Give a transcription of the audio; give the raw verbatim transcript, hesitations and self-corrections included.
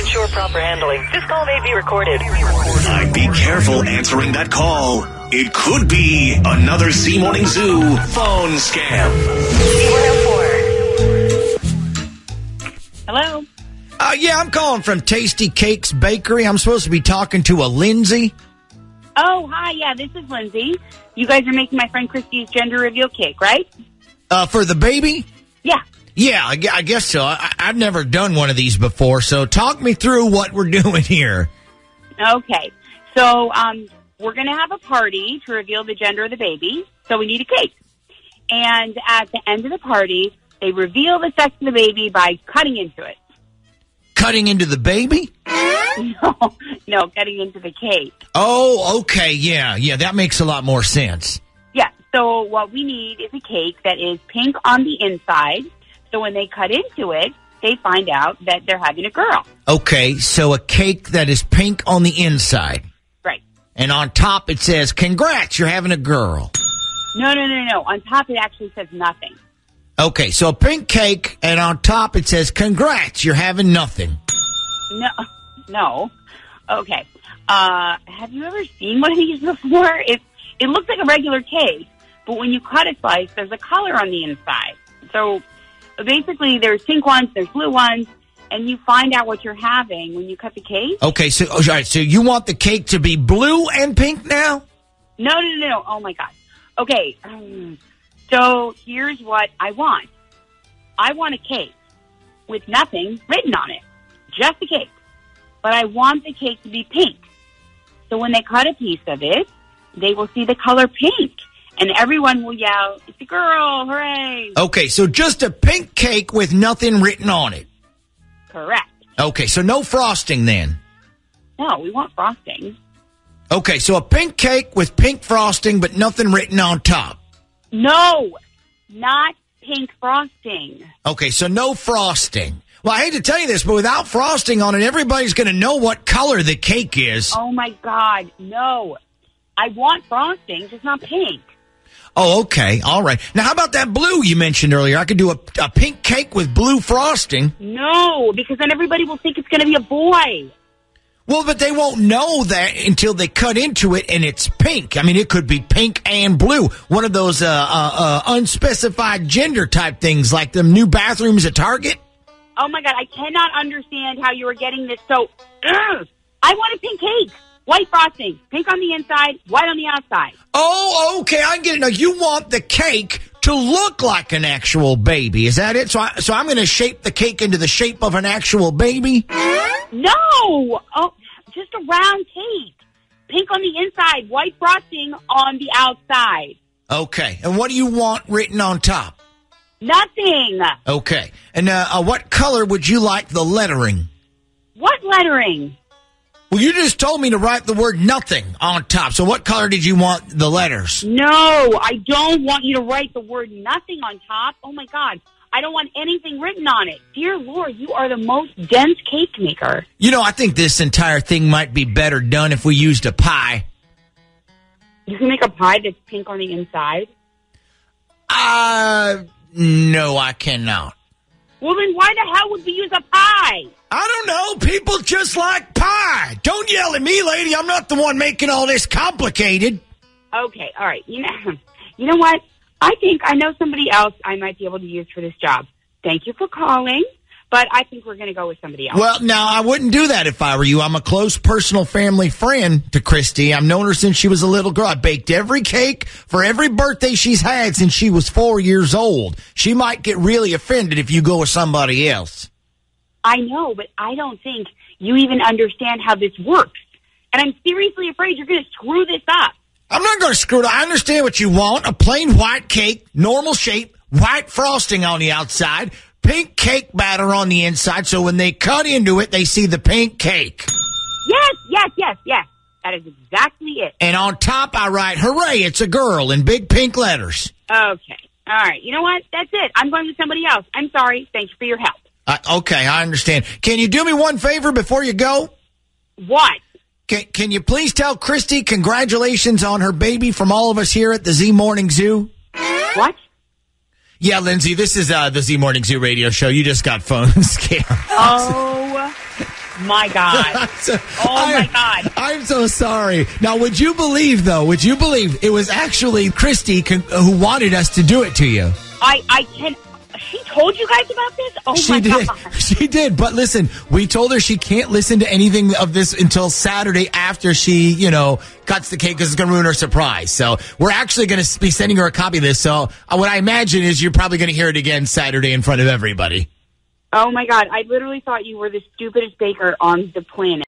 ensure proper handling, this call may be recorded. I'd be careful answering that call. It could be another Z Morning Zoo phone scam. Z one oh four. Hello? Uh, yeah, I'm calling from Tasty Cakes Bakery. I'm supposed to be talking to a Lindsay. Oh, hi. Yeah, this is Lindsay. You guys are making my friend Christy's gender reveal cake, right? Uh, for the baby? Yeah. Yeah, I, gu- I guess so. I, I've never done one of these before, so talk me through what we're doing here. Okay. So, um, we're going to have a party to reveal the gender of the baby, so we need a cake. And at the end of the party, they reveal the sex of the baby by cutting into it. Cutting into the baby? No, no, cutting into the cake. Oh, okay, yeah, yeah, that makes a lot more sense. Yeah, so what we need is a cake that is pink on the inside. So when they cut into it, they find out that they're having a girl. Okay, so a cake that is pink on the inside. Right. And on top it says, congrats, you're having a girl. No, no, no, no. On top it actually says nothing. Okay, so a pink cake, and on top it says, congrats, you're having nothing. No, no. Okay. Uh, have you ever seen one of these before? It, it looks like a regular cake, but when you cut a slice, there's a color on the inside. So basically, there's pink ones, there's blue ones, and you find out what you're having when you cut the cake. Okay, so all right, so you want the cake to be blue and pink now? No, no, no, no. Oh, my God. Okay, um, so here's what I want. I want a cake with nothing written on it, just a cake. But I want the cake to be pink. So when they cut a piece of it, they will see the color pink. And everyone will yell, it's a girl, hooray. Okay, so just a pink cake with nothing written on it. Correct. Okay, so no frosting then. No, we want frosting. Okay, so a pink cake with pink frosting but nothing written on top. No, not pink frosting. Okay, so no frosting. Well, I hate to tell you this, but without frosting on it, everybody's going to know what color the cake is. Oh, my God, no. I want frosting, just not pink. Oh, okay. All right. Now, how about that blue you mentioned earlier? I could do a, a pink cake with blue frosting. No, because then everybody will think it's going to be a boy. Well, but they won't know that until they cut into it and it's pink. I mean, it could be pink and blue. One of those uh, uh, uh, unspecified gender type things like the new bathrooms at Target. Oh, my God, I cannot understand how you are getting this so... Ugh. I want a pink cake. White frosting. Pink on the inside, white on the outside. Oh, okay, I get it. Now, you want the cake to look like an actual baby. Is that it? So, I, so I'm going to shape the cake into the shape of an actual baby? No. Oh, just a round cake. Pink on the inside, white frosting on the outside. Okay. And what do you want written on top? Nothing. Okay. And uh, uh, what color would you like the lettering? What lettering? Well, you just told me to write the word nothing on top. So what color did you want the letters? No, I don't want you to write the word nothing on top. Oh, my God. I don't want anything written on it. Dear Lord, you are the most dense cake maker. You know, I think this entire thing might be better done if we used a pie. You can make a pie that's pink on the inside? Uh, no, I cannot. Well, then why the hell would we use a pie? I don't know. People just like pie. Don't yell at me, lady. I'm not the one making all this complicated. Okay, all right. You know, you know what? I think I know somebody else I might be able to use for this job. Thank you for calling, but I think we're going to go with somebody else. Well, now, I wouldn't do that if I were you. I'm a close personal family friend to Christy. I've known her since she was a little girl. I baked every cake for every birthday she's had since she was four years old. She might get really offended if you go with somebody else. I know, but I don't think you even understand how this works. And I'm seriously afraid you're going to screw this up. I'm not going to screw it up. I understand what you want. A plain white cake, normal shape, white frosting on the outside, pink cake batter on the inside, so when they cut into it, they see the pink cake. Yes, yes, yes, yes. That is exactly it. And on top, I write, hooray, it's a girl in big pink letters. Okay. All right. You know what? That's it. I'm going with somebody else. I'm sorry. Thanks for your help. Uh, okay, I understand. Can you do me one favor before you go? What? Can, can you please tell Christy congratulations on her baby from all of us here at the Z Morning Zoo? What? Yeah, Lindsay, this is uh, the Z Morning Zoo radio show. You just got phone scammed. Oh, my God. So, Oh, I, my God. I'm so sorry. Now, would you believe, though, would you believe it was actually Christy con- who wanted us to do it to you? I, I can... She told you guys about this? Oh, She my did. God. She did. But listen, we told her she can't listen to anything of this until Saturday after she, you know, cuts the cake because it's going to ruin her surprise. So we're actually going to be sending her a copy of this. So uh, what I imagine is you're probably going to hear it again Saturday in front of everybody. Oh, my God. I literally thought you were the stupidest baker on the planet.